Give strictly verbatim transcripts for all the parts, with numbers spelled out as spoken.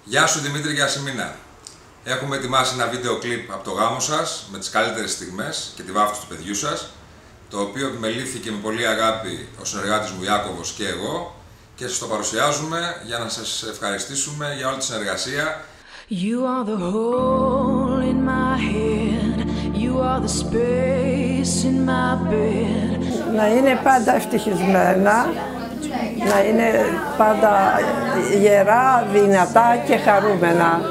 Γεια σου Δημήτρη και Ασημίνα. Έχουμε ετοιμάσει ένα βίντεο κλιπ από το γάμο σας με τις καλύτερες στιγμές και τη βάφτιση του παιδιού σας, το οποίο επιμελήθηκε με πολύ αγάπη ο συνεργάτης μου Ιάκωβος και εγώ, και σας το παρουσιάζουμε για να σας ευχαριστήσουμε για όλη τη συνεργασία. You are the hole in my head. You are the space in my bed. Να είναι πάντα ευτυχισμένα, να είναι πάντα γερά, δυνατά και χαρούμενα.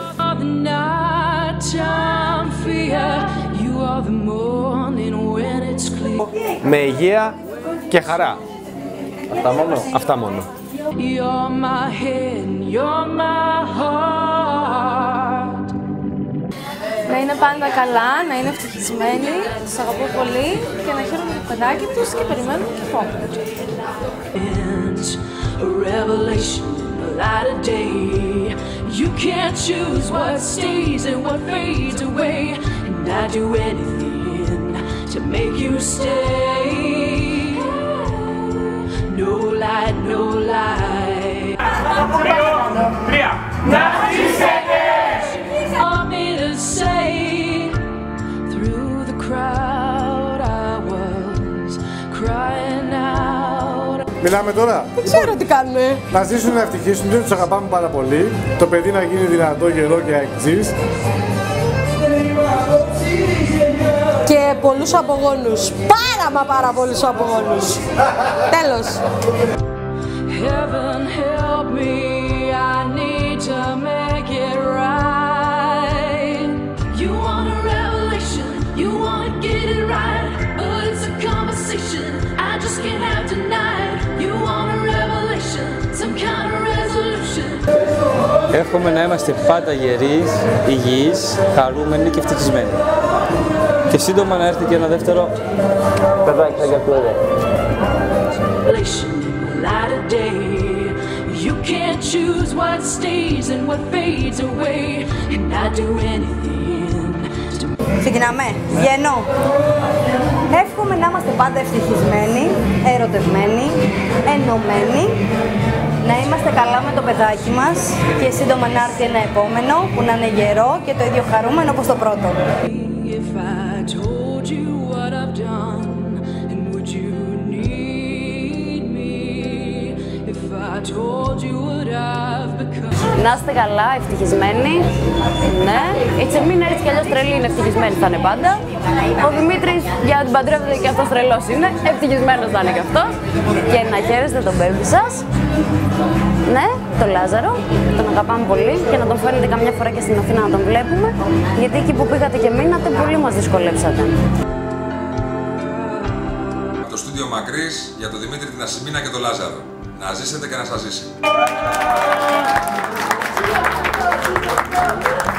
Με υγεία και χαρά. Αυτά μόνο. Αυτά μόνο. You're my head, you're my heart. Να είναι πάντα καλά, να είναι ευτυχισμένοι, τους αγαπώ πολύ και να χαίρομαι το παιδάκι τους και περιμένουμε και επόμενο. It's a revelation, a light of day. You can't choose what stays and what fades away, and I'd do anything to make you stay. No lie, no lie. Τρία. Να ζήσετε! Want me to say, through the crowd I was crying out. Μιλάμε τώρα. Δεν ξέρω τι κάνουμε. Να ζήσουν, να ευτυχίσουν, δεν τους αγαπάμε πάρα πολύ. Το παιδί να γίνει δυνατό, γερό και αεξής. Και πολλούς απογόνους. Πάρα μα πάρα πολλούς απογόνους. Τέλος. Heaven help me, I need to make it right. You want a revelation, you want to get it right, but it's a conversation I just can't have tonight. You want a revelation, some kind of resolution. Εύχομαι να είμαστε πάντα γερείς, υγιείς, χαρούμενοι και ευτυχισμένοι. Και σύντομα να έρθει και ένα δεύτερο παιδάκι σαν για αυτό εδώ. You can't choose what stays and what fades away, and I'd do anything to... Ξεκινάμε. Βγαίνω. Εύχομαι να είμαστε πάντα ευτυχισμένοι, ερωτευμένοι, ενωμένοι, να είμαστε καλά με το παιδάκι μας και σύντομα να έρθει ένα επόμενο που να είναι γερό και το ίδιο χαρούμενο όπως το πρώτο. If I told you what I've done, and would you need me? If I told you what I've become. Να είστε καλά, ευτυχισμένοι. Ναι, η Τσεμίνα έτσι κι αλλιώς τρελή είναι, ευτυχισμένη θα είναι πάντα. Ο Δημήτρης, για να την παντρεύετε και αυτός τρελός είναι, ευτυχισμένος θα είναι κι αυτός. Και να χαίρεστε τον baby σας. Ναι, τον Λάζαρο, τον αγαπάμε πολύ και να τον φέρνετε καμιά φορά και στην Αθήνα να τον βλέπουμε, γιατί εκεί που πήγατε και μείνατε πολύ μας δυσκολέψατε. Από το στούντιο Μακρύς για τον Δημήτρη, την Ασημίνα και τον Λάζαρο. Να ζήσετε και να σας ζήσει.